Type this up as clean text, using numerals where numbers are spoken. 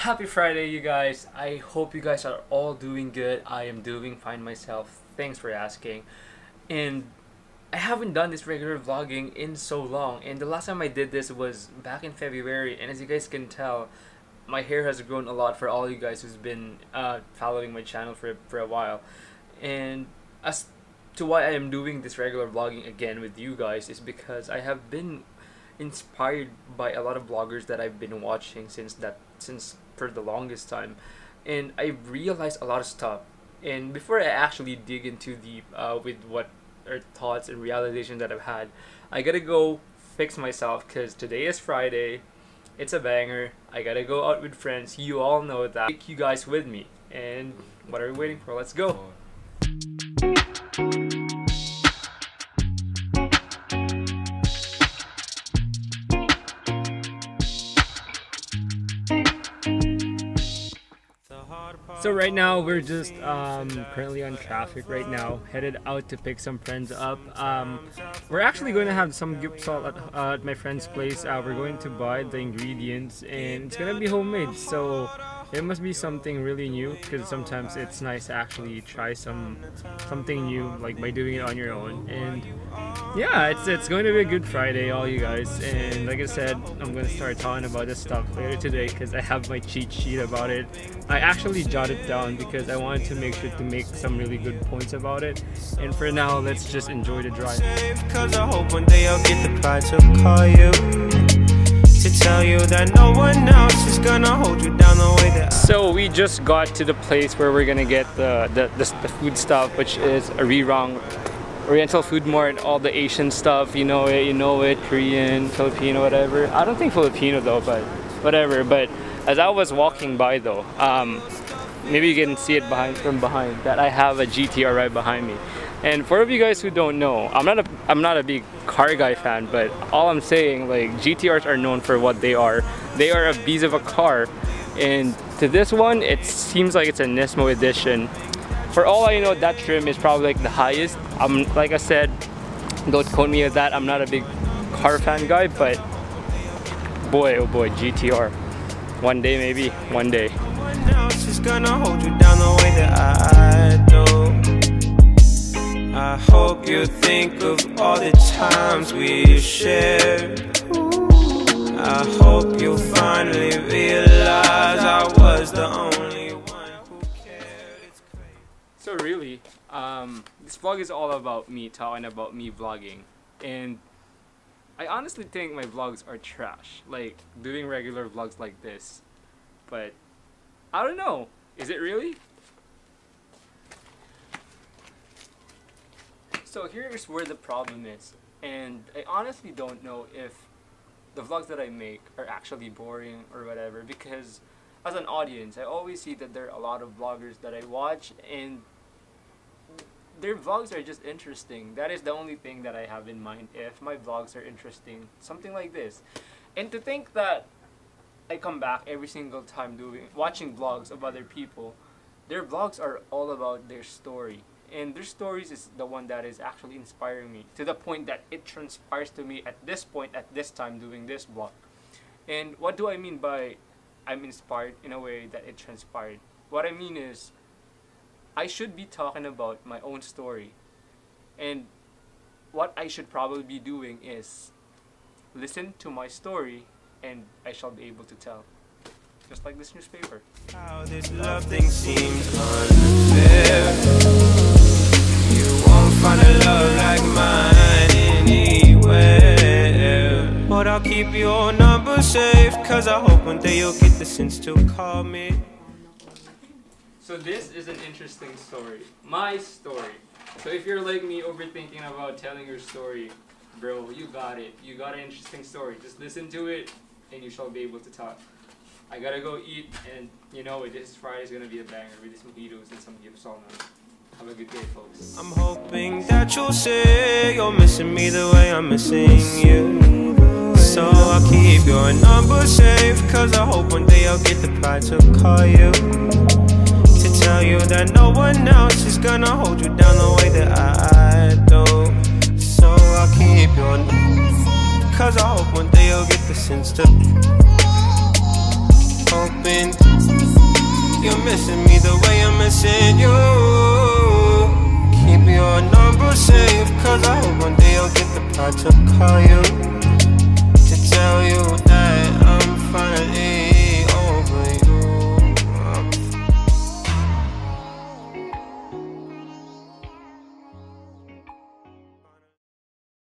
Happy Friday, you guys. I hope you guys are all doing good. I am doing fine myself. Thanks for asking. And I haven't done this regular vlogging in so long, and the last time I did this was back in February, and as you guys can tell, my hair has grown a lot for all you guys who's been following my channel for a while. And as to why I am doing this regular vlogging again with you guys is because I have been inspired by a lot of vloggers that I've been watching since for the longest time, and I realized a lot of stuff. And before I actually dig into deep with what are thoughts and realizations that I've had, I gotta go fix myself because today is Friday. It's a banger. I gotta go out with friends. You all know that. Take you guys with me. And what are we waiting for? Let's go. So right now we're just currently on traffic right now, headed out to pick some friends up. We're actually going to have some gyp salt at my friend's place. We're going to buy the ingredients and it's going to be homemade, so it must be something really new because sometimes it's nice to actually try something new, like by doing it on your own. And yeah, it's going to be a good Friday, all you guys. And like I said, I'm going to start talking about this stuff later today because I have my cheat sheet about it. I actually jotted it down because I wanted to make sure to make some really good points about it. And for now, let's just enjoy the drive. Cause I hope one day I'll get the pride to call you, to tell you that no one else is gonna hold you down the way that So we just got to the place where we're gonna get the food stuff, which is a Rirang Oriental Food Mart, all the Asian stuff, you know it, Korean, Filipino, whatever. I don't think Filipino though, but whatever. But as I was walking by though, maybe you can see it from behind that I have a GTR right behind me. And for you guys who don't know, I'm not a big car guy fan, but all I'm saying, like, GTRs are known for what they are. They are a beast of a car. And to this one, it seems like it's a Nismo edition. For all I know, that trim is probably like the highest. Like I said, don't quote me at that. I'm not a big car fan guy, but boy, oh boy, GTR. One day, maybe, one day. One else is gonna hold you down the way that I do. I hope you think of all the times we shared. I hope you finally realize I was the only one who cared. It's crazy. So really, this vlog is all about me talking about me vlogging. And I honestly think my vlogs are trash, like doing regular vlogs like this. But I don't know, is it really? So here's where the problem is, and I honestly don't know if the vlogs that I make are actually boring or whatever, because as an audience, I always see that there are a lot of vloggers that I watch and their vlogs are just interesting. That is the only thing that I have in mind if my vlogs are interesting, something like this. And to think that I come back every single time watching vlogs of other people, their vlogs are all about their story. And their stories is the one that is actually inspiring me to the point that it transpires to me at this point, at this time, doing this vlog. And what do I mean by I'm inspired in a way that it transpired? What I mean is I should be talking about my own story. And what I should probably be doing is listen to my story and I shall be able to tell. Just like this newspaper. How this love thing seems unfair. You won't find a love like mine anywhere. But I'll keep your number safe, cause I hope one day you'll get the sense to call me. So this is an interesting story. My story. So if you're like me overthinking about telling your story, bro, you got it. You got an interesting story. Just listen to it and you shall be able to talk. I gotta go eat, and you know it, this Friday is gonna be a banger with some mojitos and some gyp salt now. Have a good day, folks. I'm hoping that you'll say you're missing me the way I'm missing you. So I'll keep your number safe, cause I hope one day I'll get the pride to call you, to tell you that no one else is gonna hold you down the way that I do. So I'll keep your number, cause I hope one day you'll get the sense to hoping missing me the way I'm missing you. Keep your number safe, cause I hope one day I'll get the part to call you.